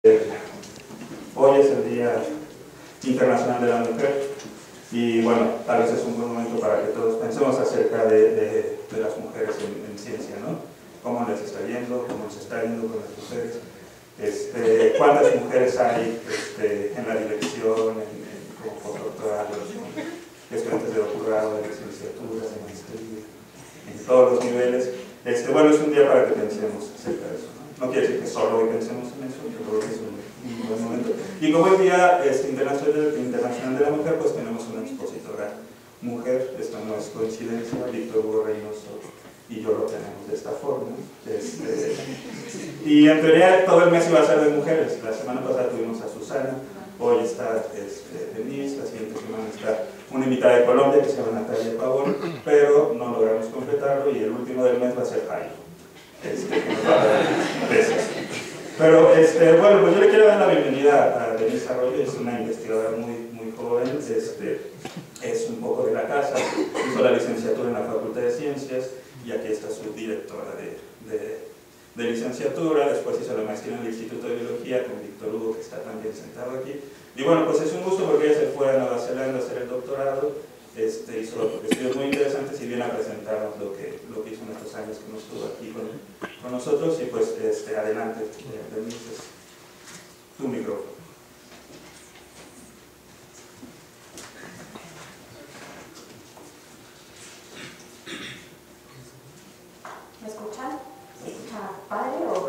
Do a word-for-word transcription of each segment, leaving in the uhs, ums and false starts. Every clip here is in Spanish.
Hoy es el Día Internacional de la Mujer y bueno, tal vez es un buen momento para que todos pensemos acerca de, de, de las mujeres en, en ciencia, ¿no? Cómo les está yendo, cómo les está yendo con las mujeres, este, cuántas mujeres hay este, en la dirección, en, en, como postdoctorados, estudiantes de doctorado, de licenciaturas, de maestría, en todos los niveles. Este, bueno, es un día para que pensemos acerca de eso, ¿no? No quiere decir que solo hoy pensemos en eso, yo creo que es un, un buen momento. Y como el Día es, internacional, internacional de la Mujer, pues tenemos una expositora mujer, esto no es coincidencia, Víctor Hugo Reynoso y yo lo tenemos de esta forma. Este, y en teoría todo el mes iba a ser de mujeres. La semana pasada tuvimos a Susana, hoy está este, Denise, la siguiente semana está una invitada de Colombia que se llama Natalia Pavón, pero no logramos completarlo y el último del mes va a ser Jairo, este, que nos va a dar besos. Pero este, bueno, pues yo le quiero dar la bienvenida a Denise Arroyo, es una investigadora muy, muy joven, este, es un poco de la casa, hizo la licenciatura en la Facultad de Ciencias y aquí está su directora de, de, de licenciatura, después hizo la maestría en el Instituto de Biología con Víctor Hugo, que está también sentado aquí. Y bueno, pues es un gusto porque ella se fue a Nueva Zelanda a hacer el doctorado, este, hizo estudios muy interesantes y viene a presentarnos lo que, lo que hizo en estos años que nos estuvo aquí con, con nosotros. Y pues este, adelante, eh, Denise, tu micrófono. ¿Me escuchan? ¿Me escuchan padre o...?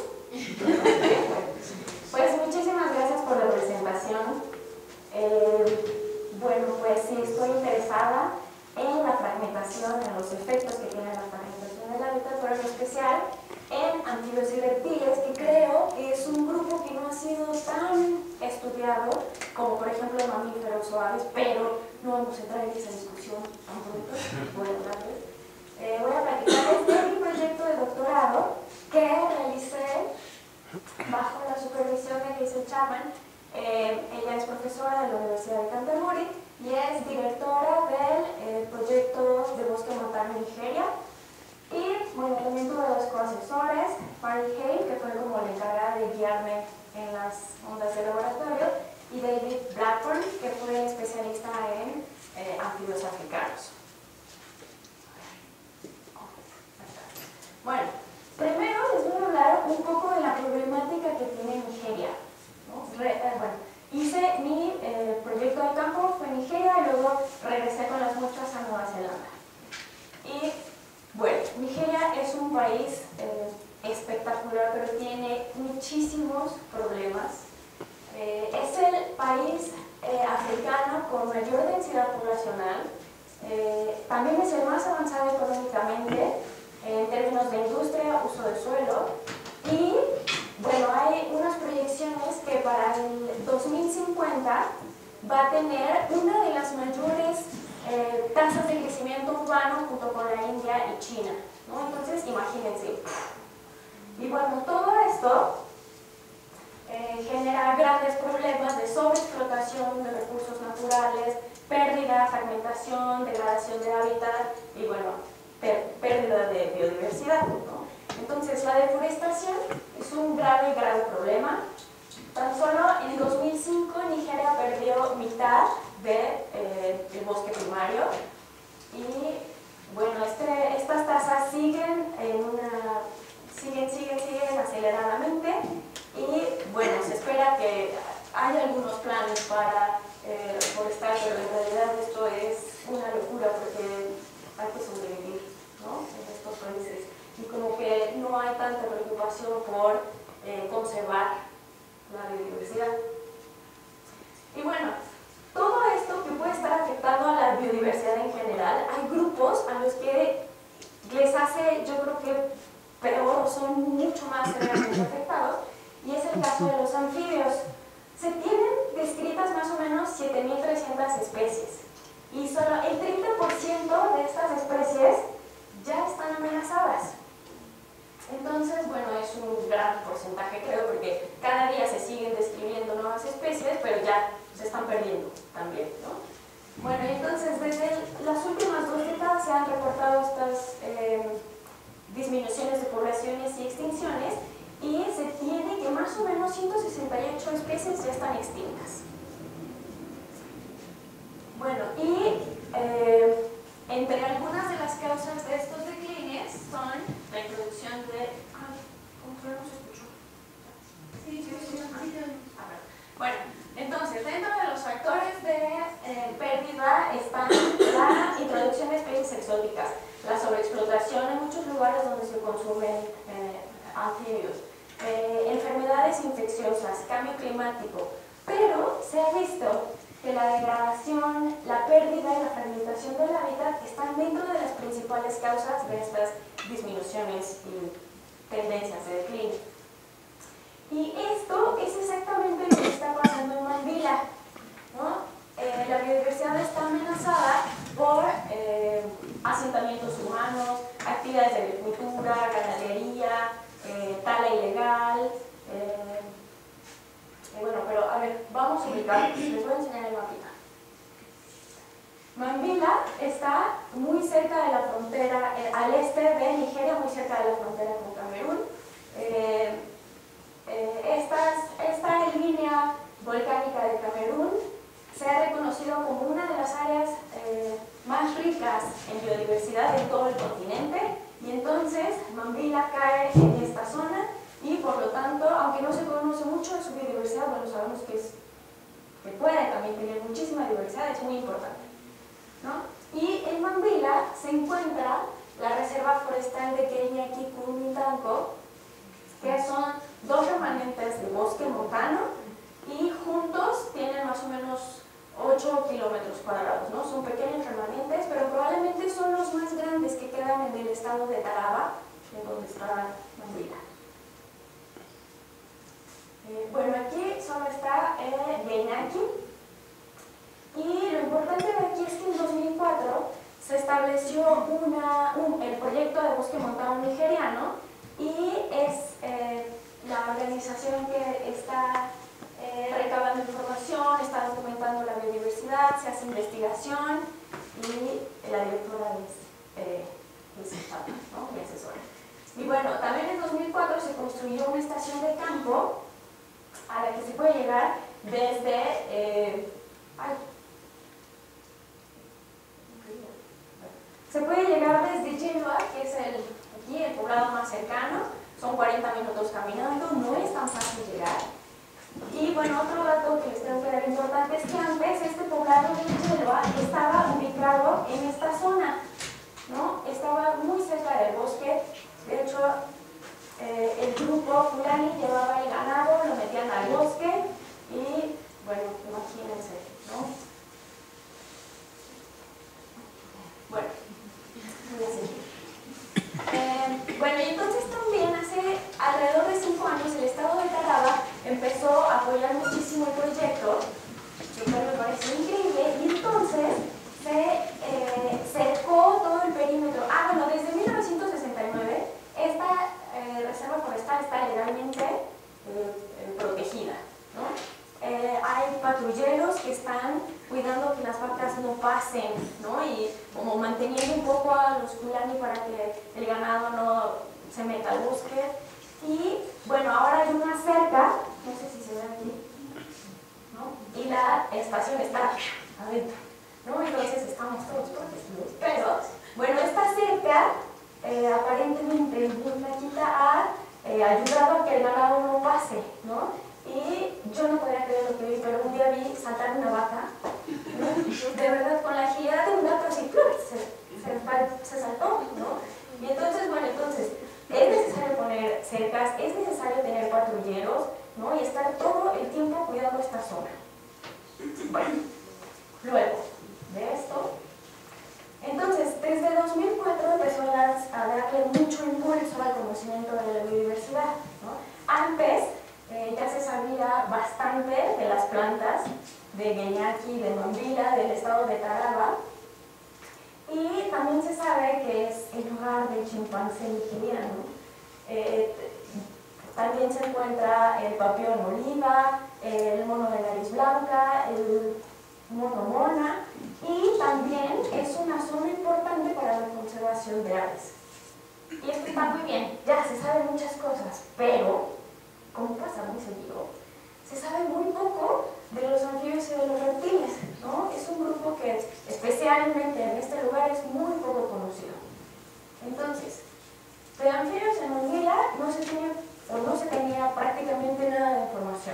Pues muchísimas gracias por la presentación. Eh, bueno, pues sí, estoy interesada en la fragmentación, en los efectos que tiene la fragmentación del hábitat, pero en especial en anfibios y reptiles, que creo que es un grupo que no ha sido tan estudiado como por ejemplo mamíferos o aves, pero no vamos a entrar en esa discusión tan pronto. Bueno, gracias. Eh, voy a platicarles de mi proyecto de doctorado que realicé bajo la supervisión de Hazel Chapman. Eh, ella es profesora de la Universidad de Canterbury y es directora del eh, proyecto de bosque montano en Nigeria. Y bueno, también tuve dos coasesores, Mary Hale, que fue como la encargada de guiarme en las ondas de laboratorio, y David Blackburn, que fue especialista en eh, anfibios africanos. Bueno, primero les voy a hablar un poco de la problemática que tiene Nigeria, ¿no? Re, eh, bueno, hice mi eh, proyecto de campo, fue en Nigeria, y luego regresé con las muestras a Nueva Zelanda. Y bueno, Nigeria es un país eh, espectacular, pero tiene muchísimos problemas. Eh, es el país eh, africano con mayor densidad poblacional, eh, también es el más avanzado económicamente, en términos de industria, uso de suelo, y bueno, hay unas proyecciones que para el dos mil cincuenta va a tener una de las mayores eh, tasas de crecimiento urbano junto con la India y China, ¿no? Entonces, imagínense. Y bueno, todo esto eh, genera grandes problemas de sobreexplotación de recursos naturales, pérdida, fragmentación, degradación de hábitat y bueno, pérdida de biodiversidad, ¿no? Entonces, la deforestación es un grave, grave problema. Tan solo en dos mil cinco Nigeria perdió mitad del de, eh, bosque primario y bueno, este, estas tasas siguen, en una, siguen, siguen, siguen aceleradamente y bueno, se espera que haya algunos planes para eh, reforestar, pero en realidad esto es una locura porque hay que sobrevivir, ¿no? En estos países y como que no hay tanta preocupación por eh, conservar la biodiversidad. Y bueno, todo esto que puede estar afectando a la biodiversidad en general, hay grupos a los que les hace, yo creo que peor o son mucho más severamente afectados, y es el caso de los anfibios. Se tienen descritas más o menos siete mil trescientas especies y solo el treinta por ciento de estas especies ya están amenazadas. Entonces, bueno, es un gran porcentaje, creo, porque cada día se siguen describiendo nuevas especies, pero ya se están perdiendo también, ¿no? Bueno, entonces, desde las últimas dos décadas se han reportado estas eh, disminuciones de poblaciones y extinciones, y se tiene que más o menos ciento sesenta y ocho especies ya están extintas. Bueno, y eh, entre algunas de las causas de estos declines son la introducción de... Ay, ¿cómo que no se escuchó? Sí, sí, sí. Ah, bueno, entonces, dentro de los factores de eh, pérdida están la introducción de especies exóticas, la sobreexplotación en muchos lugares donde se consumen eh, anfibios, eh, enfermedades infecciosas, cambio climático, pero se ha visto que la degradación, la pérdida y la fragmentación del hábitat están dentro de las principales causas de estas disminuciones y tendencias de declive. Y esto es exactamente lo que está pasando en Mambila, ¿no? Eh, la biodiversidad está amenazada por eh, asentamientos humanos, actividades de agricultura, ganadería, eh, tala ilegal. Eh, eh, bueno, pero a ver, vamos a ubicar, les voy a enseñar el mapita. Mambila está muy cerca de la frontera, eh, al este de Nigeria, muy cerca de la frontera con Camerún. Eh, eh, estas, esta línea volcánica de Camerún se ha reconocido como una de las áreas eh, más ricas en biodiversidad de todo el continente, y entonces Mambila cae en esta zona y por lo tanto, aunque no se conoce mucho de su biodiversidad, bueno, sabemos que, es, que puede también tener muchísima diversidad, es muy importante, ¿no? Y en Mambila se encuentra la reserva forestal de Kenyaki-Kumintanko, que son dos remanentes de bosque montano y juntos tienen más o menos ocho kilómetros cuadrados, ¿no? Son pequeños remanentes, pero probablemente son los más grandes que quedan en el estado de Taraba, en donde está Mambila. Eh, bueno, aquí solo está eh, Kenyaki, y lo importante de aquí es que en dos mil cuatro se estableció una, un, el proyecto de bosque montano nigeriano, y es eh, la organización que está eh, recabando información, está documentando la biodiversidad, se hace investigación, y la directora es eh, Chapa, ¿no? Mi asesora. Y bueno, también en dos mil cuatro se construyó una estación de campo a la que se puede llegar desde eh, ay, se puede llegar desde Yelva, que es el, aquí el poblado más cercano, son cuarenta minutos caminando, no es tan fácil llegar. Y bueno, otro dato que les tengo que dar importante es que antes este poblado de Yelva estaba ubicado en esta zona, ¿no? Estaba muy cerca del bosque. De hecho, eh, el grupo Fulani llevaba el ganado, lo metían al bosque y, bueno, imagínense, ¿no? Bueno, voy a seguir. Eh, bueno, y entonces también hace alrededor de cinco años el estado de Taraba empezó a apoyar muchísimo el proyecto, lo cual me parece increíble, y entonces se eh, cercó todo el perímetro. Ah, bueno, desde mil novecientos sesenta y nueve esta eh, reserva forestal está legalmente eh, protegida, ¿no? Eh, hay patrulleros que están cuidando que las vacas no pasen, ¿no? Y como manteniendo un poco a los Fulani para que el ganado no se meta al bosque. Y bueno, ahora hay una cerca, no sé si se ve aquí, ¿no? Y la estación está adentro, ¿no? Entonces estamos todos protegidos. Pero, bueno, esta cerca eh, aparentemente ha eh, ayudado a que el ganado no pase, ¿no? Y yo no podía creer lo que vi, pero un día vi saltar una vaca, ¿no? De verdad, con la agilidad de un gato así, se, se, se saltó, ¿no? Y entonces, bueno, entonces, es necesario poner cercas, es necesario tener patrulleros, ¿no? Y estar todo el tiempo cuidando esta zona. Bueno, luego de esto, entonces, desde dos mil cuatro empezó a, dar, a darle mucho impulso al conocimiento de la biodiversidad, ¿no? Antes, Eh, ya se sabía bastante de las plantas de Kenyaki, de Mambila, del estado de Taraba, y también se sabe que es el hogar del chimpancé nigeriano. Eh, también se encuentra el papión oliva, el mono de nariz blanca, el mono mona, y también es una zona importante para la conservación de aves. Y esto está muy bien, ya se saben muchas cosas, pero, como pasa muy seguido, se sabe muy poco de los anfibios y de los reptiles, ¿no? Es un grupo que, especialmente en este lugar, es muy poco conocido. Entonces, de anfibios en Anguila no se tiene, o no se tenía prácticamente nada de información.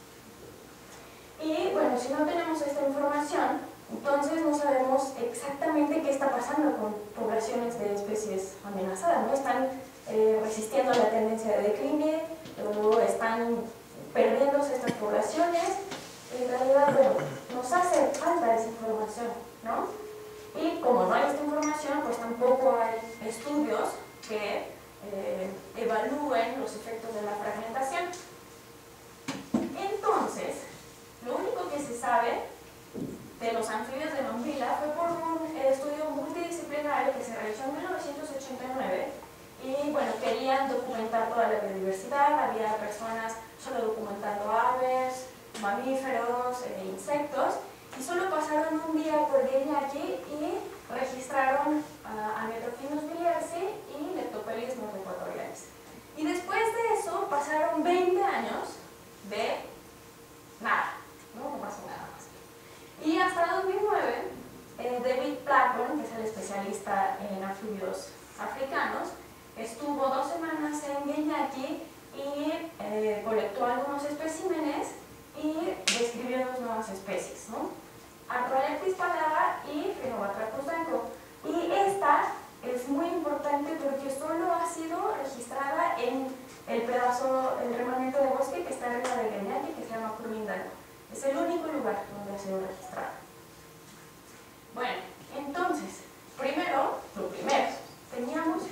Y bueno, si no tenemos esta información, entonces no sabemos exactamente qué está pasando con poblaciones de especies amenazadas, ¿no? Están eh, resistiendo a la tendencia de decline, o están perdiéndose estas poblaciones. En realidad, bueno, nos hace falta esa información, ¿no? Y como no hay esta información, pues tampoco hay estudios que eh, evalúen los efectos de la fragmentación. Entonces, lo único que se sabe de los anfibios de Anguila fue por un estudio multidisciplinario que se realizó en mil novecientos ochenta y nueve y bueno, querían documentar toda la biodiversidad, había personas solo documentando aves, mamíferos, eh, insectos, y solo pasaron un día por Gueñaki y registraron uh, a Metrophinus biliersi y Leptopelismos ecuatorialis. Y después de eso pasaron veinte años de nada, no, no pasó nada más. Y hasta dos mil nueve, eh, David Blackburn, que es el especialista en anfibios africanos, estuvo dos semanas en Gueñaki y eh, colectó algunos especímenes y describió dos nuevas especies, ¿no? Artolepis palada y Phenobatrachus danco. Y esta es muy importante porque solo ha sido registrada en el pedazo, el remanente de bosque que está arriba de Gueñaki, que se llama Curmindanco. Es el único lugar donde ha sido registrada. Bueno, entonces, primero, lo primero, teníamos...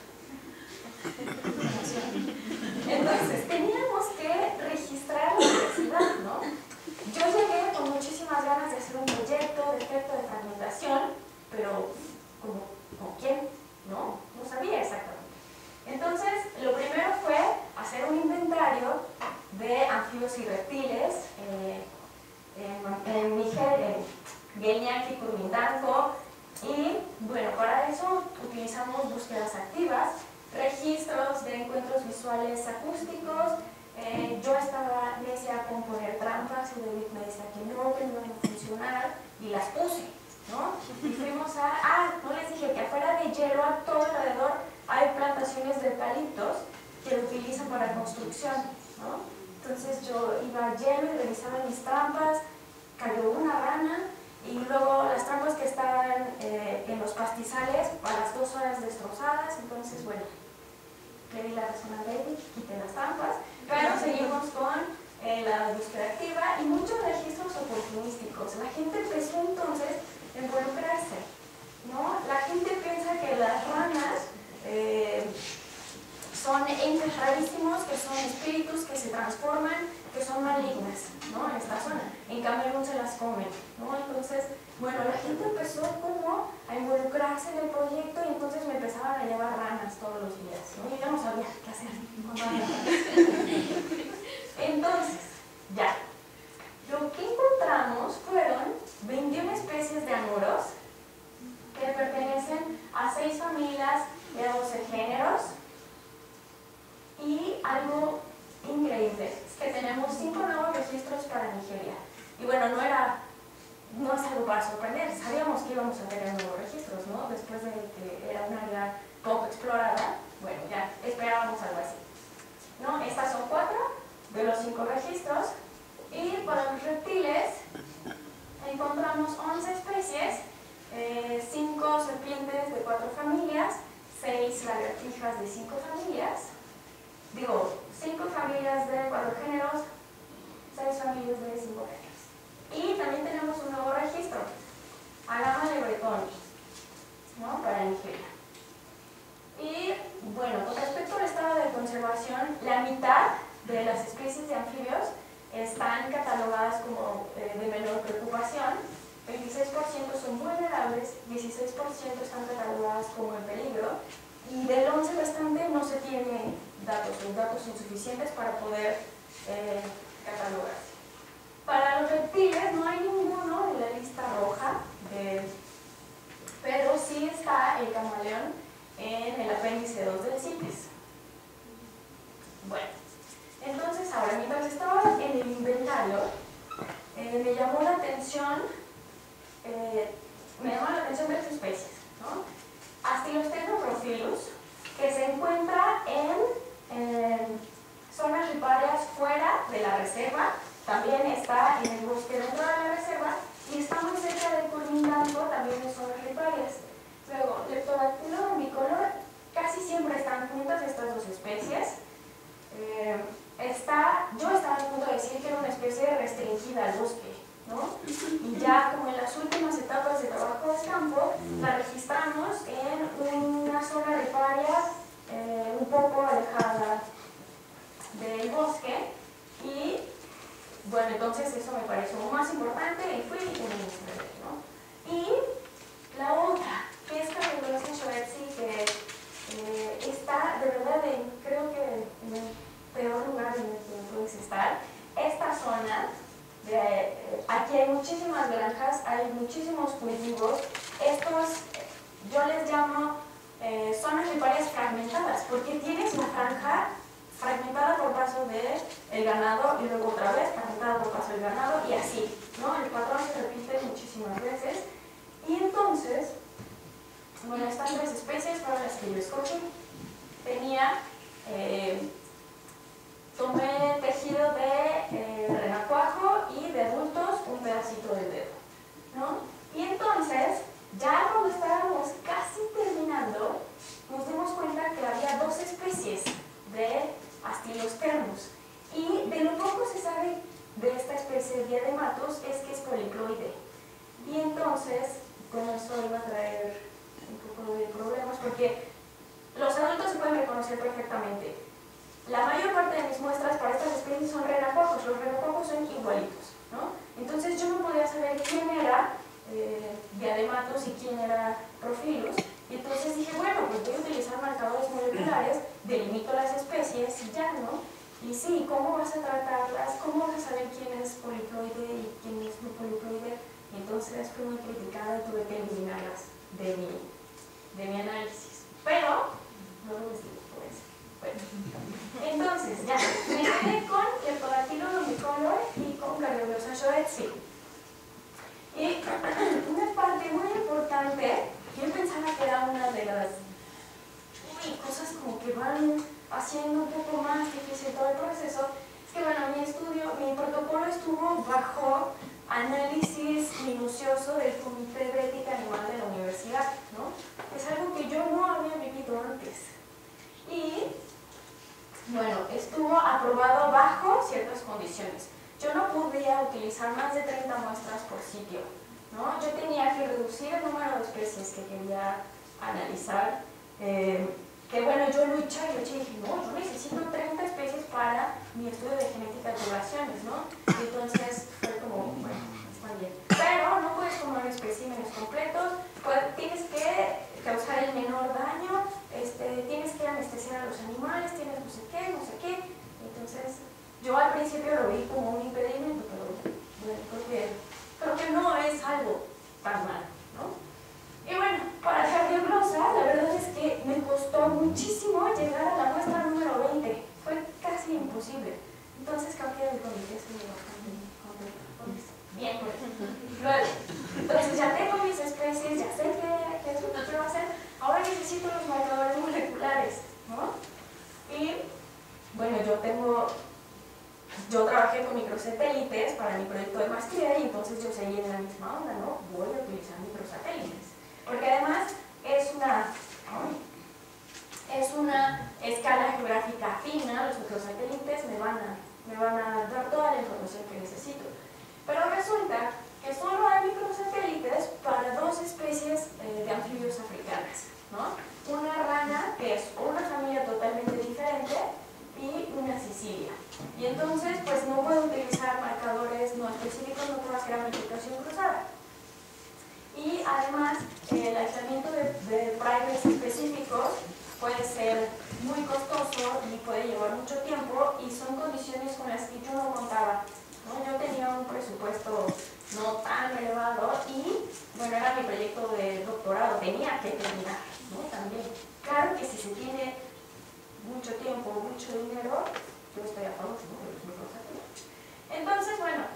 Entonces, teníamos que registrar la diversidad, ¿no? Yo llegué con muchísimas ganas de hacer un proyecto de efecto de fragmentación, pero ¿como, ¿con quién? No, no sabía exactamente. Entonces, lo primero fue hacer un inventario de anfibios y reptiles eh, en, en Níger, en Gueñaki, Curmindanco, y bueno, para eso utilizamos búsquedas activas, registros de encuentros visuales acústicos. Eh, yo estaba necia con poner trampas y David me decía que no, que no iban a funcionar, y las puse, ¿no? Y fuimos a... Ah, no les dije que afuera de hielo, a todo alrededor, hay plantaciones de eucaliptos que lo utilizan para construcción, ¿no? Entonces yo iba al hielo y revisaba mis trampas, cayó una rana, y luego las trampas que estaban eh, en los pastizales a las dos horas destrozadas. Entonces, bueno, le di la razón a David, quité las trampas, pero seguimos con eh, la búsqueda activa y muchos registros oportunísticos. La gente empezó entonces a involucrarse, ¿no? La gente piensa que las ranas eh, son entes rarísimos, que son espíritus que se transforman, que son malignas, ¿no? En esta zona. En Camerún se las comen, ¿no? Entonces, bueno, la gente empezó como a involucrarse en el proyecto y entonces me empezaban a llevar ranas todos los días, ¿no? Yo ya no sabía qué hacer con ranas. Entonces, ya. Lo que encontramos fueron veintiuna especies de anuros que pertenecen a seis familias de doce géneros. Y algo increíble es que tenemos cinco nuevos registros para Nigeria. Y bueno, no era, no es algo para sorprender, sabíamos que íbamos a tener nuevos registros, ¿no? Después de que era un área poco explorada, bueno, ya esperábamos algo así, ¿no? Estas son cuatro de los cinco registros. Y para los reptiles encontramos once especies, eh, cinco serpientes de cuatro familias, seis lagartijas de cinco familias, digo, cinco familias de cuatro géneros, seis familias de cinco géneros. Y también tenemos un nuevo registro, Alama de Bretón, ¿no? Para Nigeria. Y bueno, con respecto al estado de conservación, la mitad de las especies de anfibios están catalogadas como eh, de menor preocupación, veintiséis por ciento son vulnerables, dieciséis por ciento están catalogadas como en peligro, y del once restante no se tiene datos, los datos insuficientes para poder eh, catalogarse. Para los reptiles no hay ninguno en la lista roja, eh, pero sí está el camaleón en el apéndice dos investigando, eh, me llamó la atención, eh, me llamó la atención tres especies, ¿no? Astilosteroprophilus, que se encuentra en eh, zonas riparias fuera de la reserva, también está en el bosque dentro de la reserva y está muy cerca de Curvindanco, también en zonas riparias. Luego, Leptodactylo bicolor, casi siempre están juntas estas dos especies. Eh, está, yo estaba a punto de decir que era una especie restringida al bosque, ¿no? Y ya como en las últimas etapas de trabajo de campo, la registramos en una zona riparia eh, un poco alejada del bosque y bueno, entonces eso me pareció más importante y fui y tenemos que ver, ¿no? Y la otra, que es Cardioglossa schoetzii, que eh, está de verdad en, creo que en el peor lugar en el que puedes estar. Esta zona, de, eh, aquí hay muchísimas granjas, hay muchísimos cultivos. Estos, yo les llamo eh, zonas riparias fragmentadas, porque tienes una franja fragmentada por paso del ganado y luego otra vez fragmentada por paso del ganado y así, ¿no? El patrón se repite muchísimas veces. Y entonces, bueno, estas tres especies fueron las que yo escogí. Tenía, eh, tomé tejido de eh, renacuajo y de adultos un pedacito del dedo, ¿no? Y entonces, ya cuando estábamos casi terminando, nos dimos cuenta que había dos especies de Astilostermus. Y de lo poco se sabe de esta especie de Diadematus es que es poliploide. Y entonces, con eso iba a traer un poco de problemas, porque los adultos se pueden reconocer perfectamente. La mayor parte de mis muestras para estas especies son renacuajos, los renacuajos son igualitos, ¿no? Entonces yo no podía saber quién era eh, Diadematus y quién era Prophilus, y entonces dije, bueno, pues voy a utilizar marcadores moleculares, delimito las especies y ya, ¿no? Y sí, ¿cómo vas a tratarlas? ¿Cómo vas a saber quién es poliploide y quién es no poliploide? Y entonces fui muy criticada y tuve que eliminarlas de mi, de mi análisis. Pero, no lo digo por eso. Bueno, entonces, ya, me quedé con Leptodactylo bicolor y con Cardioglossa schoetzii. Y una parte muy importante, yo pensaba que era una de las uy, cosas como que van haciendo un poco más difícil todo el proceso, es que bueno, mi estudio, mi protocolo estuvo bajo análisis minucioso del Comité de Ética Animal de la universidad, ¿no? Es algo que yo no había vivido antes. Y bueno, estuvo aprobado bajo ciertas condiciones. Yo no podía utilizar más de treinta muestras por sitio, ¿no? Yo tenía que reducir el número de especies que quería analizar. Eh, que bueno, yo luché, yo dije, no, yo necesito treinta especies para mi estudio de genética de poblaciones, ¿no? Y entonces fue como, bueno, está bien. Pero no puedes tomar especímenes completos, pues, tienes que causar el menor daño, este, tienes que anestesiar a los animales, tienes no sé qué, no sé qué. Entonces, yo al principio lo vi como un impedimento, pero bueno, creo que, creo que no es algo tan malo, ¿no? Y bueno, para Cardioglossa, la verdad es que me costó muchísimo llegar a la muestra número veinte. Fue casi imposible. Entonces cambié el comité, estoy bastante contenta. Bien, luego, entonces ya tengo mis especies, ya sé qué, qué es lo que quiero hacer. Ahora necesito los marcadores moleculares, ¿no? Y bueno, yo tengo, yo trabajé con microsatélites para mi proyecto de maestría y entonces yo seguí en la misma onda, ¿no? Voy a utilizar microsatélites. Porque además es una, es una escala geográfica fina, los microsatélites me van, a, me van a dar toda la información que necesito. Pero resulta que solo hay microsatélites para dos especies eh, de anfibios africanas, ¿no? Una rana, que es una familia totalmente diferente, y una Sicilia. Y entonces, pues no puedo utilizar marcadores no específicos, no puedo hacer amplificación cruzada. Y además, eh, el aislamiento de, de primers específicos puede ser muy costoso y puede llevar mucho tiempo y son condiciones con las que yo no contaba, ¿no? Yo tenía un presupuesto no tan elevado y, bueno, era mi proyecto de doctorado, tenía que terminar, ¿no? También. Claro que si se tiene mucho tiempo, mucho dinero, yo estoy a favor, ¿no? de los microsatélites. Entonces, bueno,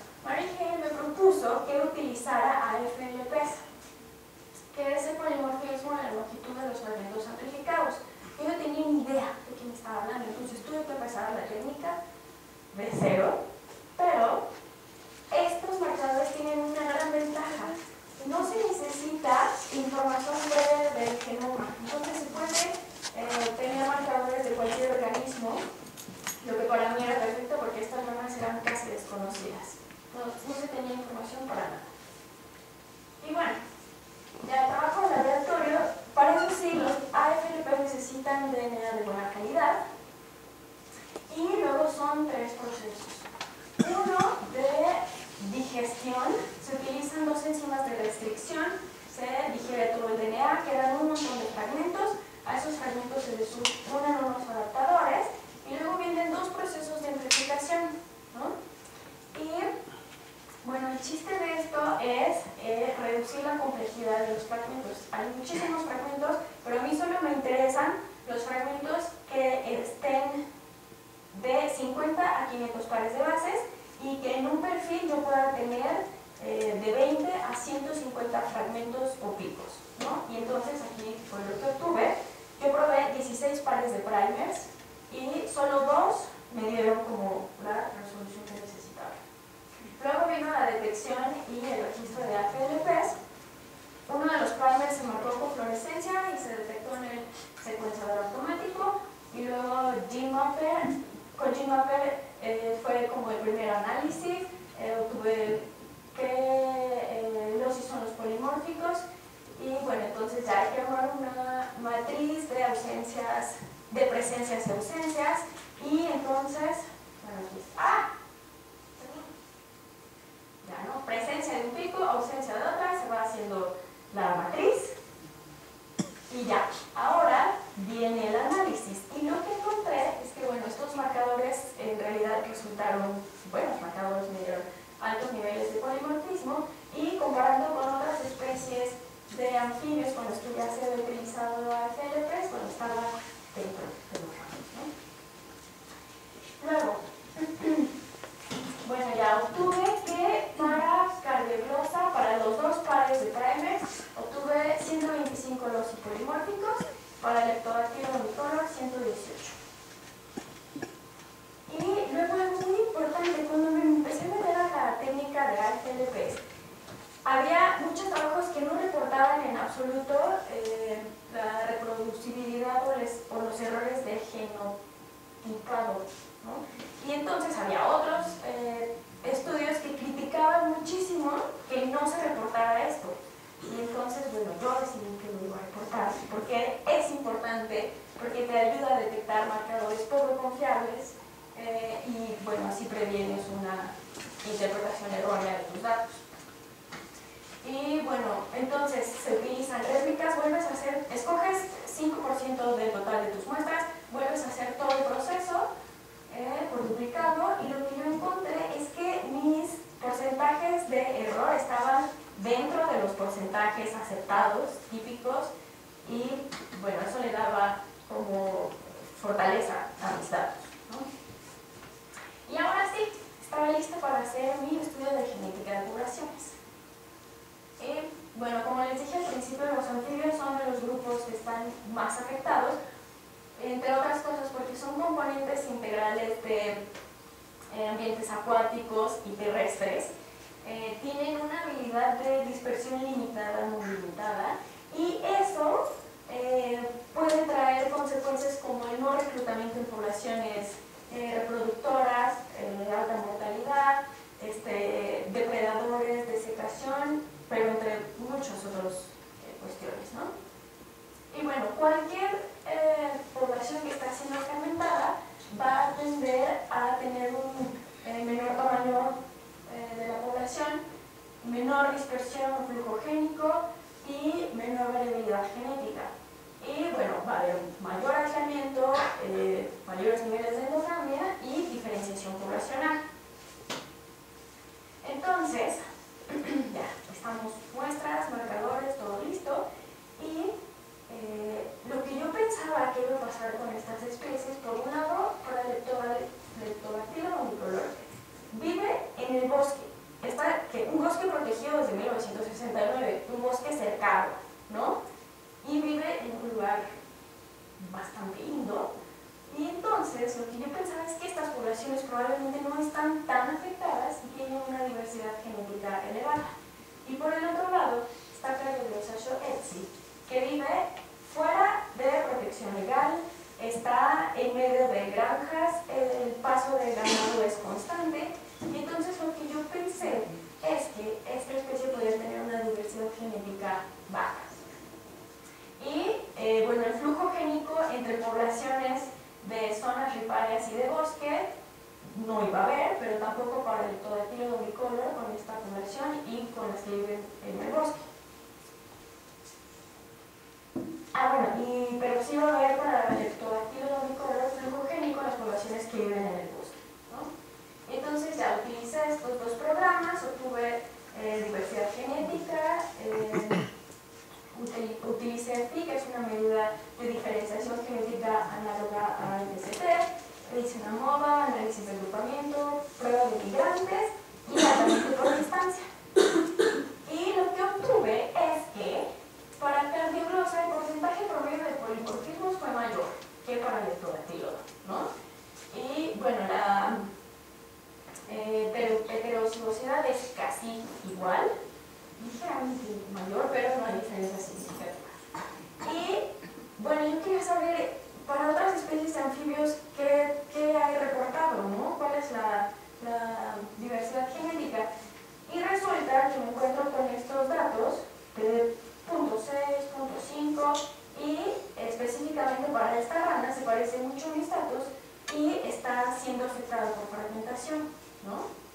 utilizara A F L Ps, que es el polimorfismo en la longitud de los fragmentos amplificados. Yo no tenía ni idea de qué me estaba hablando, entonces tuve que empezar la técnica de cero, pero estos marcadores tienen una gran ventaja. No se necesita información breve del genoma, entonces se puede eh, tener marcadores de cualquier organismo, lo que para mí era perfecto porque estas normas eran casi desconocidas. No, no se tenía información para nada. Y bueno, ya el trabajo en laboratorio, para eso sí, los A F L P necesitan D N A de buena calidad, y luego son tres procesos. Uno de digestión, se utilizan dos enzimas de restricción, se digiere todo el D N A, quedan un montón de fragmentos, a esos fragmentos se les unen unos adaptadores, y luego vienen dos procesos de amplificación, ¿no? Y bueno, el chiste de esto es eh, reducir la complejidad de los fragmentos. Hay muchísimos fragmentos, pero a mí solo me interesan los fragmentos que estén de cincuenta a quinientos pares de bases y que en un perfil yo pueda tener eh, de veinte a ciento cincuenta fragmentos o picos, ¿no? Y entonces aquí fue lo que obtuve. Yo probé dieciséis pares de primers y solo dos me dieron como la resolución que necesitaba. Luego vino la detección y el registro de A F L Ps. Uno de los primers se marcó con fluorescencia y se detectó en el secuenciador automático, y luego GeneMapper. Con GeneMapper eh, fue como el primer análisis, eh, obtuve que eh, los son los polimórficos, y bueno, entonces ya hay que armar una matriz de ausencias, de presencias y ausencias, y entonces, bueno, aquí está, ¡ah! Ya, ¿no? Presencia de un pico, ausencia de otra, se va haciendo la matriz, y ya, ahora viene el análisis, y lo que encontré es que, bueno, estos marcadores en realidad resultaron buenos marcadores, me dieron altos niveles de polimorfismo, y comparando con otras especies de anfibios con los que ya se había utilizado A F L Ps, bueno, estaba dentro de los rangos, ¿no? Luego, bueno, ya obtuve que para cardioglosa, para los dos pares de primers, obtuve ciento veinticinco los polimórficos, para el leptodactilo unicolor ciento dieciocho. Y luego algo muy importante, cuando me empecé a meter a la técnica de A F L Ps, había muchos trabajos que no reportaban en absoluto eh, la reproducibilidad o, les, o los errores de genotipado, ¿no? Y entonces había otros eh, estudios que criticaban muchísimo que no se reportara esto. Y entonces, bueno, yo decidí que lo iba a reportar, porque es importante, porque te ayuda a detectar marcadores poco confiables eh, y, bueno, así previenes una interpretación errónea de tus datos. Y, bueno, entonces se utilizan réplicas, vuelves a hacer, escoges cinco por ciento del total de tus muestras, vuelves a hacer todo el proceso eh, por duplicado, y lo que yo encontré es que mis porcentajes de error estaban dentro de los porcentajes aceptados, típicos, y bueno, eso le daba como fortaleza a mis datos, ¿no? Y ahora sí, estaba lista para hacer mi estudio de genética de poblaciones. Y bueno, como les dije al principio, los anfibios son de los grupos que están más afectados, entre otras cosas porque son componentes integrales de eh, ambientes acuáticos y terrestres. Eh, tienen una habilidad de dispersión limitada, muy limitada, y eso eh, puede traer consecuencias como el no reclutamiento en poblaciones eh, reproductoras, eh, alta mortalidad, este, depredadores, desecación, pero entre muchas otras eh, cuestiones, ¿no? Y bueno, cualquier eh, población que está siendo fragmentada va a tender a tener un eh, menor tamaño de la población, menor dispersión o flujo génico y menor variabilidad genética. Y bueno, va a haber mayor aislamiento, eh, mayores niveles de endogamia y diferenciación poblacional. Entonces, ya estamos muestras, marcadores, todo listo. Y eh, lo que yo pensaba que iba a pasar con estas especies, por un lado, para el leptodactilo unicolor, vive en el bosque, está, que un bosque protegido desde mil novecientos sesenta y nueve, un bosque cercado, ¿no? Y vive en un lugar bastante lindo. Y entonces lo que yo pensaba es que estas poblaciones probablemente no están tan afectadas y tienen una diversidad genética elevada. Y por el otro lado está Cardioglossa shoetzi, que vive fuera de protección legal, está en medio de granjas, el paso de ganado es constante, y entonces lo que yo pensé es que esta especie podría tener una diversidad genética baja. Y eh, bueno, el flujo génico entre poblaciones de zonas riparias y de bosque no iba a haber, pero tampoco para el Leptodactylo domicolor con esta población y con las que viven en el bosque. Ah, bueno, y, pero sí va a haber para el Leptodactylo domicolor flujo génico en las poblaciones que viven en el bosque, ¿no? Entonces ya utilicé estos dos programas, obtuve eh, diversidad genética, eh, utilicé F I, que es una medida de diferenciación genética análoga al D C T, hice una MOVA, análisis de agrupamiento, prueba de migrantes y tratamiento por distancia. Y lo que obtuve es que para Cardioglossa el porcentaje promedio de polimorfismos fue mayor que para el Leptodactylo, ¿no? Y bueno, la eh, heterocigosidad es casi igual, ligeramente mayor, pero no hay diferencia significativa. Y bueno, yo quería saber, para otras especies de anfibios, ¿qué, qué hay reportado, ¿no? ¿Cuál es la, la diversidad genética? Y resulta que me encuentro con estos datos de punto seis, punto cinco, y específicamente para esta rana se parece mucho a mis datos y está siendo afectado por fragmentación, ¿no?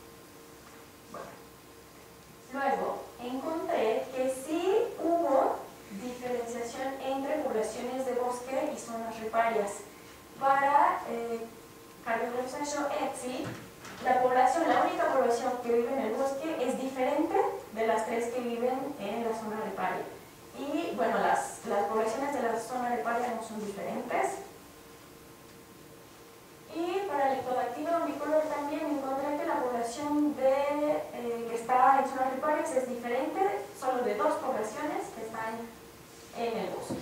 Luego, encontré que sí hubo diferenciación entre poblaciones de bosque y zonas riparias. Para eh, Cardioglossa shoetzi, la población, la única población que vive en el bosque es diferente de las tres que viven en la zona riparia. Y bueno, las, las poblaciones de la zona riparia no son diferentes. Y para el Leptodactylo domicolor también encontré que la población de, eh, que está en zonas riparias es diferente, solo de dos poblaciones que están en el bosque.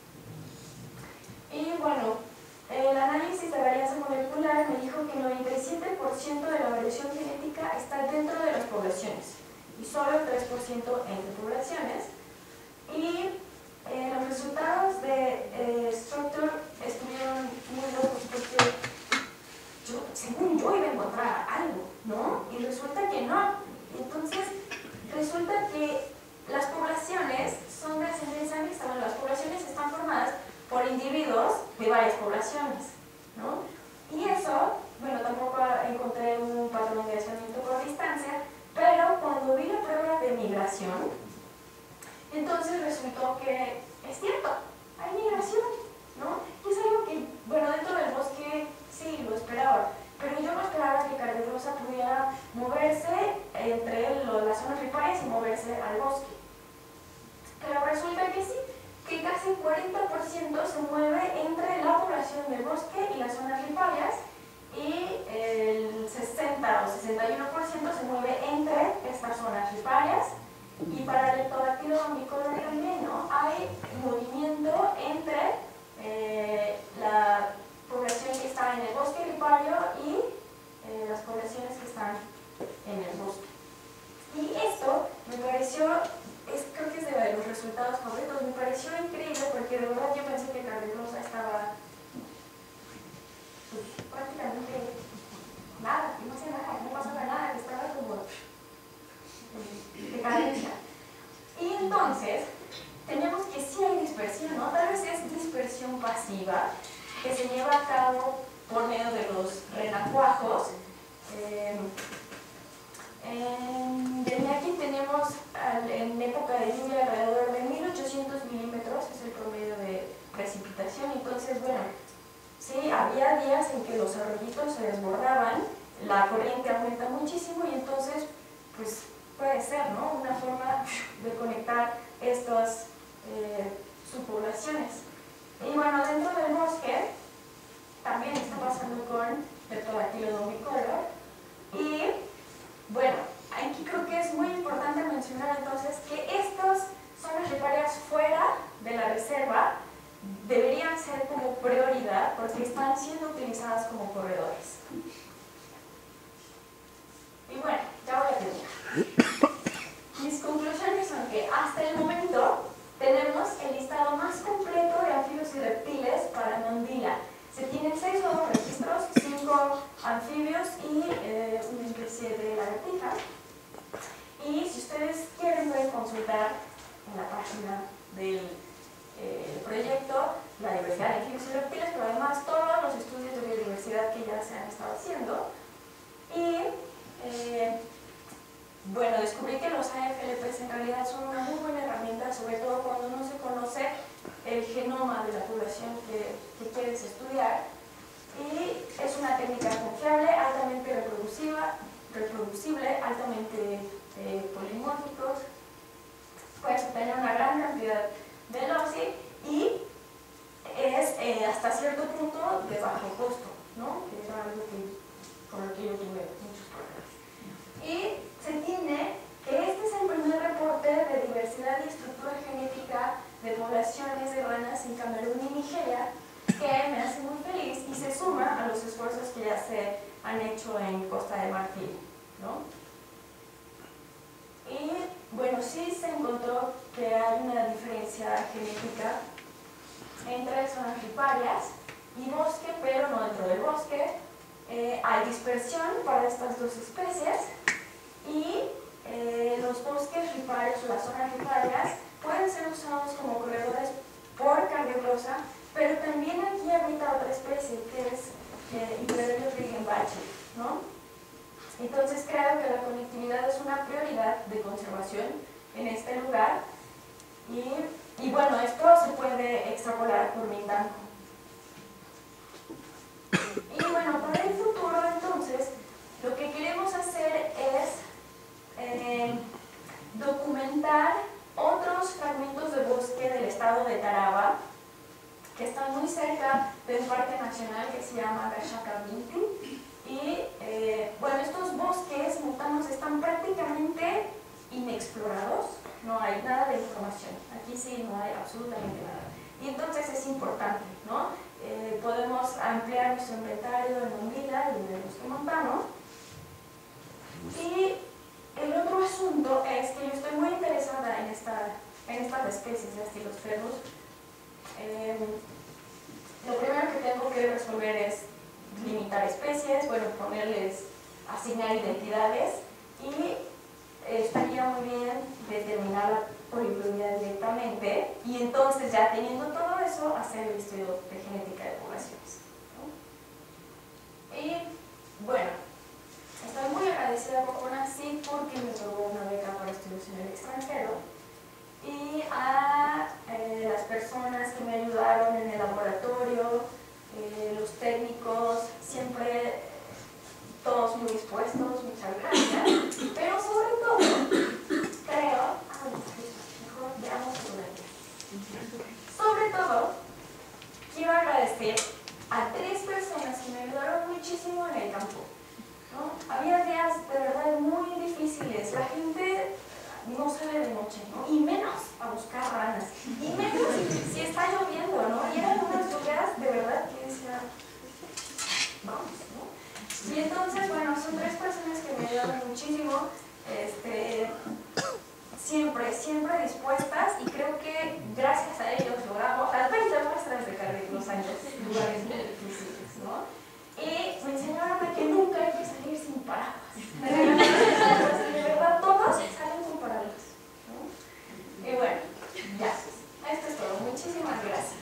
Y bueno, el análisis de varianza molecular me dijo que el noventa y siete por ciento de la variación genética está dentro de las poblaciones y solo el tres por ciento entre poblaciones. Y eh, los resultados de eh, Structure estuvieron muy locos porque Yo, según yo iba a encontrar algo, ¿no? Y resulta que no. Entonces, resulta que las poblaciones son de ascendencia mixta. Bueno, las poblaciones están formadas por individuos de varias poblaciones, ¿no? Y eso, bueno, tampoco encontré un patrón de aislamiento por distancia, pero cuando vi la prueba de migración, entonces resultó que es cierto, hay migración, ¿no? Y es algo que, bueno, dentro del bosque sí lo esperaba, pero yo no esperaba que Cardioglossa pudiera moverse entre las zonas riparias y moverse al bosque. Pero resulta que sí, que casi el cuarenta por ciento se mueve entre la población del bosque y las zonas riparias, y el sesenta o sesenta y uno por ciento se mueve entre estas zonas riparias. Y para el Leptodactylo domicolor también, ¿no? Hay movimiento entre eh, la población que está en el bosque ripario y eh, las poblaciones que están en el bosque. Y esto me pareció, es, creo que es de los resultados favoritos, me pareció increíble porque de verdad yo pensé que Cardioglossa estaba pues, prácticamente nada, que no hacía nada, no pasaba nada, que estaba como de cadencia. Y entonces tenemos que sí hay dispersión, ¿no? Tal vez es dispersión pasiva que se lleva a cabo por medio de los renacuajos. Eh, en aquí tenemos en época de lluvia alrededor de mil ochocientos milímetros, es el promedio de precipitación. Entonces, bueno, sí, había días en que los arroyitos se desbordaban, la corriente aumenta muchísimo y entonces, pues puede ser, ¿no? Una forma de conectar estas eh, subpoblaciones. Y bueno, dentro del bosque también está pasando con Leptodactylo domicolor. Y bueno, aquí creo página del eh, proyecto la diversidad de anfibios y reptiles, pero además todos los estudios de biodiversidad que ya se han estado haciendo. Y eh, bueno, descubrí que los A F L Ps en realidad son una muy buena herramienta, sobre todo cuando no se conoce el genoma de la población que, que quieres estudiar. Y es una técnica confiable, altamente reproducible, reproducible altamente eh, polimórficos. Puedes obtener una gran cantidad de loci y es eh, hasta cierto punto de bajo costo, ¿no? Que era algo que, con lo que yo tuve muchos problemas. Y se entiende que este es el primer reporte de diversidad y estructura genética de poblaciones de ranas en Camerún y Nigeria, que me hace muy feliz y se suma a los esfuerzos que ya se han hecho en Costa de Marfil, ¿no? Y bueno, sí se encontró que hay una diferencia genética entre zonas riparias y bosque, pero no dentro del bosque. Eh, hay dispersión para estas dos especies y eh, los bosques riparios o las zonas riparias pueden ser usados como corredores por cardioglosa, pero también aquí habita otra especie que es eh, Hypereus riggenbachi, ¿no? Entonces creo que la conectividad es una prioridad de conservación en este lugar y, y bueno, esto se puede extrapolar por Mindanao. Y bueno, para el futuro entonces lo que queremos hacer es eh, documentar otros fragmentos de bosque del estado de Taraba que están muy cerca de un parque nacional que se llama Gashaka-Bintu. Y eh, bueno, estos bosques montanos están prácticamente inexplorados, no hay nada de información, aquí sí no hay absolutamente nada. Y entonces es importante, ¿no? Eh, podemos ampliar nuestro inventario de Mombila y de bosque montano. Y el otro asunto es que yo estoy muy interesada en, esta, en estas especies de Astilosferus. Eh, lo primero que tengo que resolver es limitar especies, bueno, ponerles, asignar identidades y estaría muy bien determinar la poliploidía directamente y entonces ya teniendo todo eso hacer el estudio de genética de poblaciones, ¿no? Y bueno, estoy muy agradecida con UNACYT porque me otorgó una beca para estudios en el extranjero y a eh, las personas que me ayudaron en el laboratorio, eh, los técnicos, siempre todos muy dispuestos, muchas gracias, pero sobre todo creo, ay, mejor veamos por aquí. Sobre todo quiero agradecer a tres personas que me ayudaron muchísimo en el campo, ¿no? Había días de verdad muy difíciles, la gente no sale de noche, ¿no? Y menos a buscar ranas, y menos si está lloviendo, ¿no? Y eran unas lluvias de verdad que decía, vamos, ¿no? Y entonces, bueno, son tres personas que me ayudaron muchísimo, este, siempre, siempre dispuestas, y creo que gracias a ellos logramos las veinte muestras de cardioglosa en los lugares muy difíciles, ¿no? Y me enseñaron a que nunca hay que salir sin paraguas. De verdad, todos salen con paraguas, ¿no? Y bueno, ya, esto es todo. Muchísimas gracias.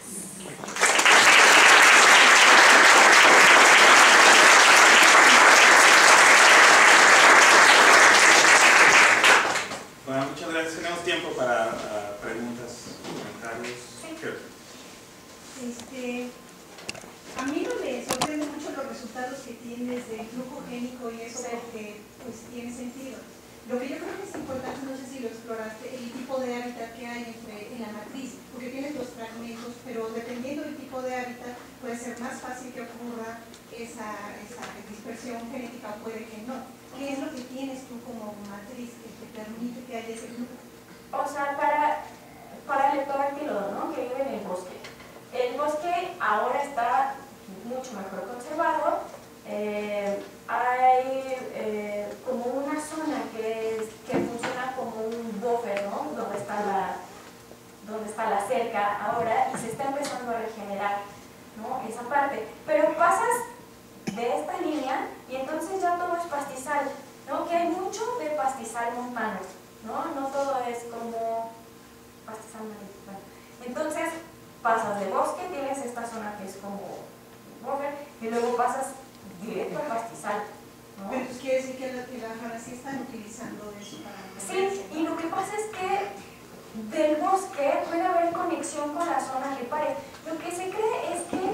Bueno, muchas gracias. Tenemos tiempo para uh, preguntas, comentarios. Sí. Este, a mí no me sorprende mucho los resultados que tienes del flujo génico y eso, sí, porque pues tiene sentido. Lo que yo creo que es importante, no sé si lo exploraste, el tipo de hábitat que hay entre, en la matriz, porque tienes los fragmentos, pero dependiendo del tipo de hábitat puede ser más fácil que ocurra esa, esa dispersión genética o puede que no. ¿Qué es lo que tienes tú como matriz que te permite que haya ese flujo? O sea, para, para el leptobactilodon, ¿no? Que vive en el bosque. El bosque ahora está mucho mejor conservado. Eh, hay eh, como una zona que, es, que funciona como un buffer, ¿no? Donde está, la, donde está la cerca ahora y se está empezando a regenerar, ¿no? Esa parte. Pero pasas de esta línea y entonces ya todo es pastizal, ¿no? Que hay mucho de pastizal montano, ¿no? No todo es como pastizal amarillo. Bueno, entonces pasas de bosque, tienes esta zona que es como buffer, y luego pasas directo al pastizal, ¿no? Pero pues quiere decir que, la, que las ranas sí están utilizando eso para... Sí, y lo que pasa es que del bosque puede haber conexión con la zona riparia. Lo que se cree es que,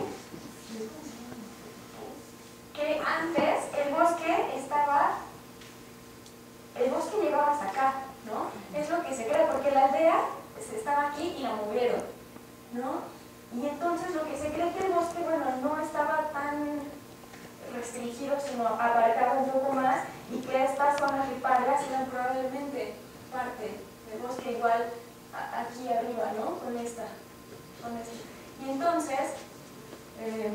que antes el bosque estaba, el bosque llegaba hasta acá, ¿no? Es lo que se cree, porque la aldea estaba aquí y la movieron, ¿no? Y entonces lo que se cree que el bosque, bueno, no estaba tan restringido, sino abarcaba un poco más, y que estas zonas riparias eran probablemente parte del bosque, igual a, aquí arriba, ¿no? Con esta, con esta. Y entonces, eh,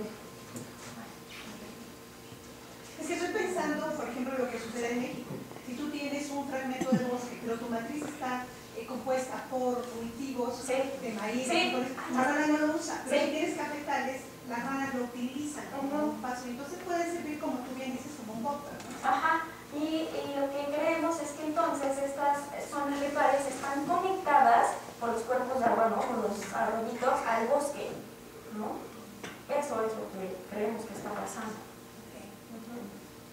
es que estoy pensando, por ejemplo, lo que sucede en México. Si tú tienes un fragmento de bosque, pero tu matriz está eh, compuesta por cultivos sí, de maíz, sí, entonces, la rana no lo usa, pero sí, si tienes cafetales, las ranas lo utilizan como uh-huh. un paso, entonces puede servir, como tú bien dices, como un buffer, ¿no? Ajá, y, y lo que creemos es que entonces estas zonas riparias están conectadas por los cuerpos de agua, ¿no? Por los arroyitos al bosque, ¿no? Eso es lo que creemos que está pasando. Okay. Uh-huh.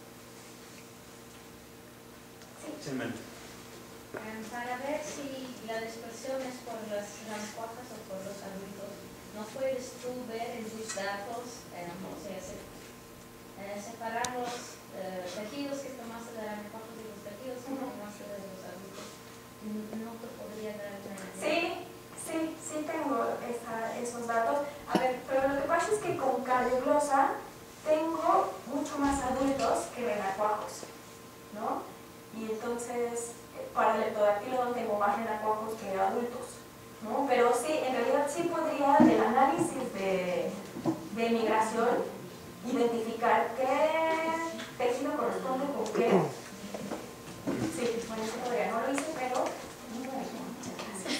Sí. Sí, men. Um, para ver si la dispersión es por las ramcuajas o por los adultos, ¿no puedes tú ver en tus datos, eh, o sea, se, eh, separar los eh, tejidos que están más de las ramcuajas y los tejidos que están más de los adultos? ¿No te podría dar una idea? Sí, sí, sí tengo esa, esos datos. A ver, pero lo que pasa es que con cardioglosa tengo mucho más adultos que renacuajos, ¿no? Y entonces, para el leptodactilodon tengo más renacuajos que adultos, ¿no? Pero sí, en realidad sí podría, del análisis de, de migración, identificar qué tejido corresponde con qué. Sí, bueno, eso podría, no lo hice, pero no me dejó. Muchas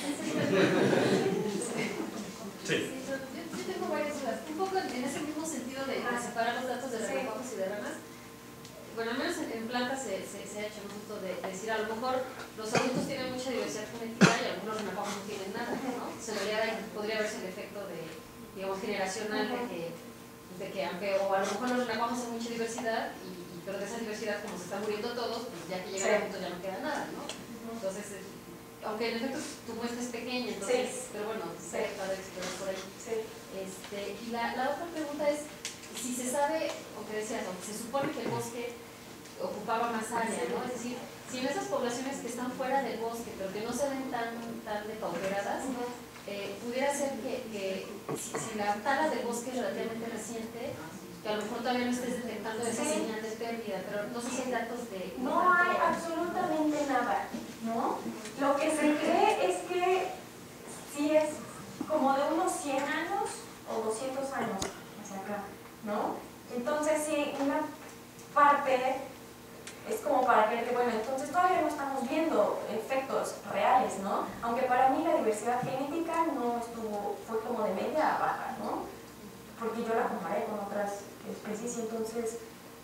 gracias. Sí. Sí, yo, yo tengo varias dudas. Un poco en ese mismo sentido de, de separar los datos de renacuajos y de ranas. Bueno, al menos en, en plantas se, se, se ha hecho un gusto de, de decir, a lo mejor los adultos tienen mucha diversidad genética y algunos renacuajos no tienen nada, ¿no? Se podría, podría verse el efecto de, digamos, generacional de que, de que aunque, o a lo mejor los renacuajos tienen mucha diversidad, y, y, pero de esa diversidad, como se están muriendo todos, pues ya que llega el punto ya no queda nada, ¿no? Entonces, aunque en efecto tu muestra es pequeña, entonces, sí. Pero bueno, sí. Sería padre explorar por ahí. Sí. Este, y la, la otra pregunta es, si se sabe, o que decías, o se supone que el bosque ocupaba más área, ¿no? Es decir, si en esas poblaciones que están fuera del bosque, pero que no se ven tan, tan depauperadas, eh, pudiera ser que, que si, si la tala del bosque es relativamente reciente, que a lo mejor todavía no estés detectando esa sí. señal de pérdida, pero no sé si hay datos de... No hay absolutamente nada, ¿no? Lo que se cree es que sí es como de unos cien años o doscientos años hacia acá, ¿no? Entonces sí, una parte es como para creer que, bueno, entonces todavía no estamos viendo efectos reales, ¿no? Aunque para mí la diversidad genética no estuvo, fue como de media a baja, ¿no? Porque yo la comparé con otras especies, entonces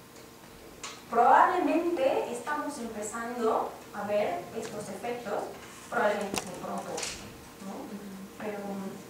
probablemente estamos empezando a ver estos efectos, probablemente muy pronto, ¿no? Pero...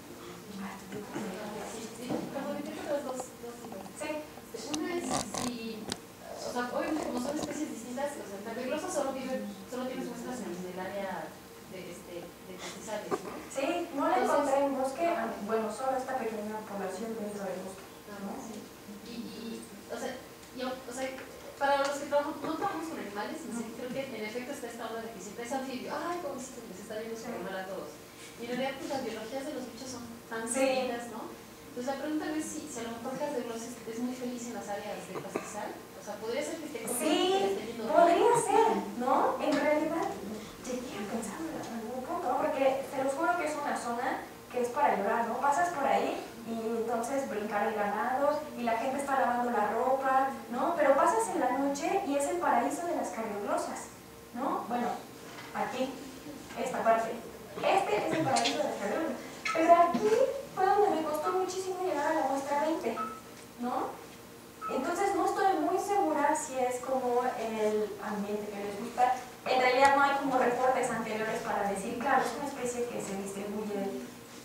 Dos, dos, dos. Sí. Una es si, o sea, obviamente como son especies distintas, o sea, el cardioglosa solo vive, solo tiene muestras en el área de, este, de pastizales, ¿no? Sí, no la encontré en bosque, bueno, solo esta pequeña población dentro del bosque, ¿no? Sí. Y, y, o sea, yo, o sea, para los que trabajamos, no trabajamos con animales, ¿sí? Creo que en efecto está esta onda de que siempre es anfibio, ay, cómo se les está viendo súper mal a todos. Y en realidad, pues las biologías de los bichos son tan distintas, sí. ¿no? Entonces la pregunta es si, si a lo mejor cardioglosa es, es muy feliz en las áreas de pastizal. O sea, podría ser que esté comiendo. Sí, podría ser, ¿no? En realidad, llegué a pensar en algún punto, ¿no? Porque te lo juro que es una zona que es para llorar, ¿no? Pasas por ahí y entonces brincar el ganado y la gente está lavando la ropa, ¿no? Pero pasas en la noche y es el paraíso de las cardioglosas, ¿no? Bueno, aquí, esta parte. Este es el paraíso de las cardioglosas. Pero aquí fue donde me costó muchísimo llegar a la muestra veinte, ¿no? Entonces no estoy muy segura si es como el ambiente que les gusta. En realidad no hay como reportes anteriores para decir, claro, es una especie que se distribuye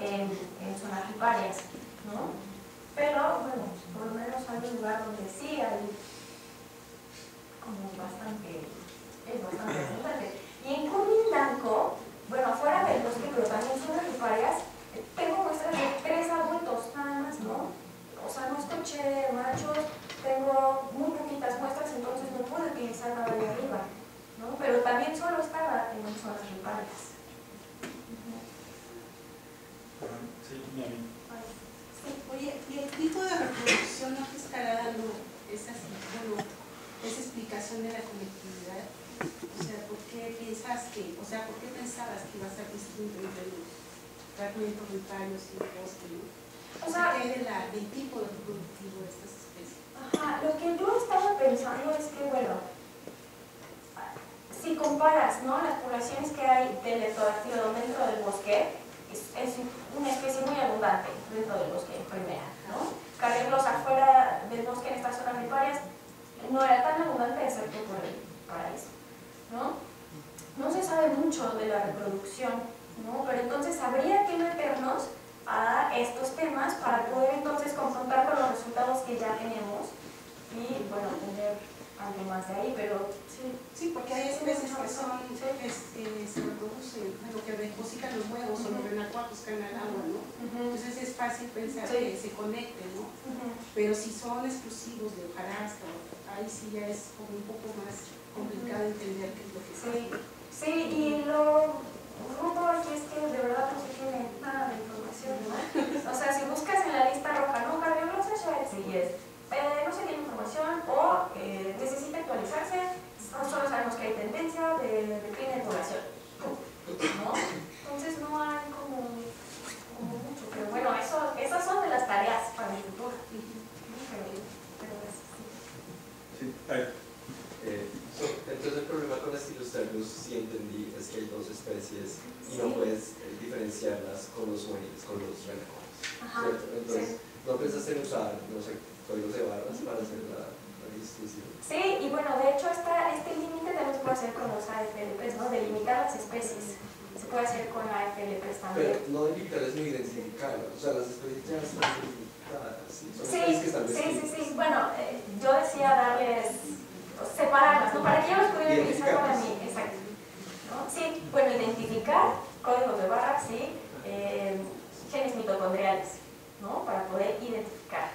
en, en zonas riparias, ¿no? Pero, bueno, por lo menos hay un lugar donde sí hay como bastante, es bastante abundante. Y en Cundindanco, bueno, afuera del bosque, pero también en zonas riparias, tengo muestras de tres adultos nada más, ¿no? O sea, no escuché machos, tengo muy poquitas muestras, entonces no puedo utilizar nada de arriba, ¿no? Pero también solo estaba en zonas riparias. Sí, mi amigo. Sí, oye, ¿y el tipo de reproducción no te estará dando esa, bueno, esa explicación de la colectividad? O sea, ¿por qué piensas que, o sea, por qué pensabas que iba a ser distinto entre los fragmentos riparios y el bosque, ¿no? O sea, ¿qué de la, del tipo de reproductivo de estas especies? Ajá, lo que yo estaba pensando es que, bueno, si comparas, ¿no?, las poblaciones que hay del leptodactilo dentro del bosque, es, es una especie muy abundante dentro del bosque en primera, ¿no? Carrieglos afuera del bosque en estas zonas riparias no era tan abundante excepto por el paraíso, ¿no? No se sabe mucho de la reproducción, ¿no? Pero entonces habría que meternos a estos temas para poder entonces confrontar con los resultados que ya tenemos y, bueno, tener algo más de ahí, pero sí. Sí, porque hay especies que son, que se reproducen, bueno, que depositan los huevos uh-huh. o los renacuajos caen al agua, ¿no? Uh-huh. Entonces es fácil pensar sí. que se conecten, ¿no? Uh-huh. Pero si son exclusivos de hojarasca, ahí sí ya es como un poco más complicado uh-huh. entender qué es lo que sí. pasa. Sí, y lo rudo aquí es que de verdad no se tiene nada de información, ¿no? O sea, si buscas en la lista roja, no, cardiólogos, sí es, eh, no se tiene información o eh, necesita actualizarse, no solo sabemos que hay tendencia de decline de población, ¿no? Entonces no hay como, como mucho, pero bueno, eso, esas son de las tareas para el futuro. Pero, pero es, sí. Sí. Eh, so, entonces el problema con las ilustrados, si entendí, es que hay dos especies y sí. no puedes eh, diferenciarlas con los jueces, con los renacuajos, ¿cierto? Entonces, sí. no pensaste en usar, no sé, códigos de barras para hacer la, la distinción. Sí, y bueno, de hecho esta, este límite también se puede hacer con los A F L Ps, ¿no? Delimitar las especies. Se puede hacer con A F L Ps también. Pero no delimitar es no identificarlas, o sea, las especies ya están delimitadas, ¿sí? Son sí, especies que están sí, descritas. sí, sí, bueno, eh, yo decía darles, separarlas, ¿no? Para que yo los pudiera utilizar para mí, exacto. ¿No? Sí, bueno, identificar códigos de barra, sí, eh, genes mitocondriales, ¿no? Para poder identificar.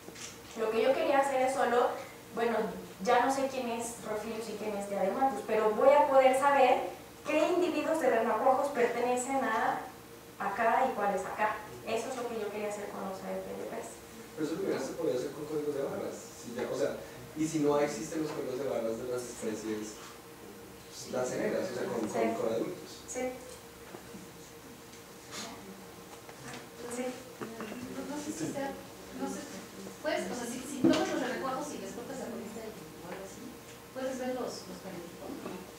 Lo que yo quería hacer es solo, bueno, ya no sé quién es Rofilius y quién es Diadematus, pero voy a poder saber qué individuos de renacuajos pertenecen a acá y cuáles acá. Eso es lo que yo quería hacer con los A F L Ps. Pero eso lo se podía hacer con códigos de barras, si ya, o sea, y si no existen los códigos de barras de las especies, pues, las generas, o sea, con, sí. con, con adultos. Sí. Sí. No, no sé si sea, no sé, pues, o sea, si, si todos los renacuajos y les cortas la colita o algo así, ¿puedes ver los, los parentipos?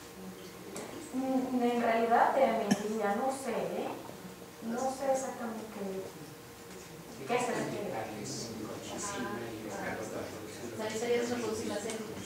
Mm, en realidad te mentiría, no sé, ¿eh? No sé exactamente qué, qué se refiere. Ah, o sea, necesitarías reproducir las células.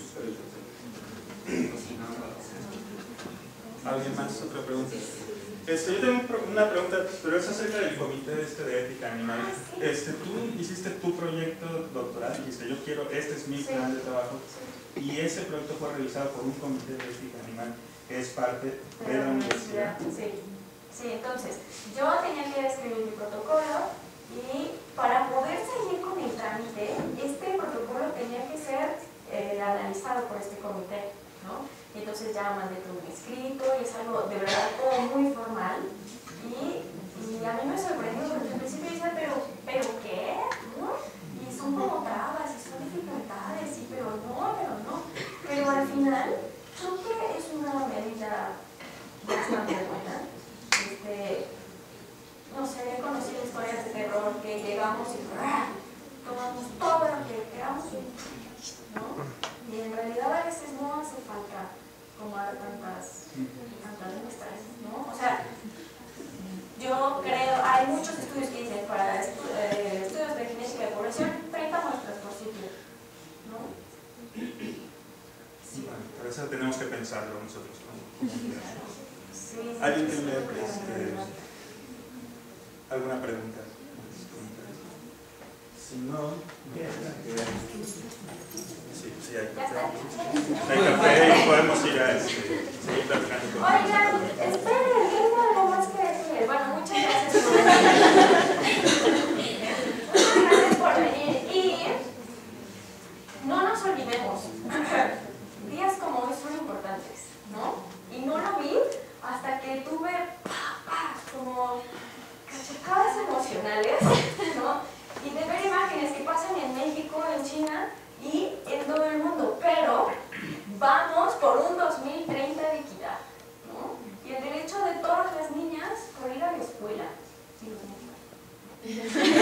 ¿Alguien más? ¿Otra pregunta? Este, yo tengo una pregunta, pero es acerca del comité este de ética animal. Este, tú hiciste tu proyecto doctoral, dijiste yo quiero, este es mi plan de trabajo, y ese proyecto fue realizado por un comité de ética animal que es parte de la universidad. Sí, sí, entonces yo tenía que escribir mi protocolo y para poder seguir con el trámite, este protocolo tenía que ser eh, analizado por este comité, ¿no? Y entonces ya mandé todo un escrito y es algo de verdad todo muy formal y, y a mí me sorprendió porque al principio decía, pero, ¿pero qué? ¿No? Y son como trabas y son dificultades y pero no, pero no. Pero al final creo que es una medida bastante buena. Este, no sé, he conocido historias de terror que llegamos y ¡ah! Tomamos todo lo que queramos, ¿no? Y en realidad a veces no hace falta tomar tantas, tantas muestras, ¿no? O sea, yo creo, hay muchos estudios que dicen para estu eh, estudios de genética de población, treinta muestras por sitio, ¿no? Sí, bueno, por eso tenemos que pensarlo nosotros como comunidad. Sí, ¿Alguien tiene este, ¿Alguna pregunta? Si no, sí, sí hay café. Hay café y podemos ir a este, seguir platicando. Oigan, esperen, tengo algo más que decir. Bueno, muchas gracias por venir. Muchas gracias por venir. Y no nos olvidemos, días como hoy son importantes, ¿no? Y no lo vi hasta que tuve pa, pa, como cachetadas emocionales, ¿no? Y de ver imágenes que pasan en México, en China y en todo el mundo. Pero vamos por un dos mil treinta de equidad, ¿no? Y el derecho de todas las niñas por ir a la escuela. Y los niños.